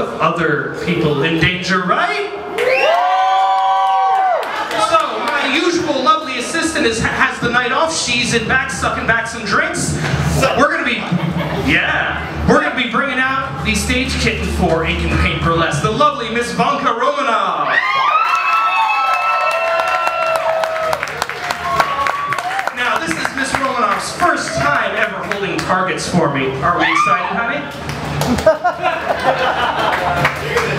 of other people in danger, right? So, my usual lovely assistant has the night off. She's in back, sucking back some drinks. So we're gonna be bringing out the stage kitten for Ink and Paint Burlesque, the lovely Miss Vonka Romanov. Now, this is Miss Romanov's first time ever holding targets for me. Are we excited, honey?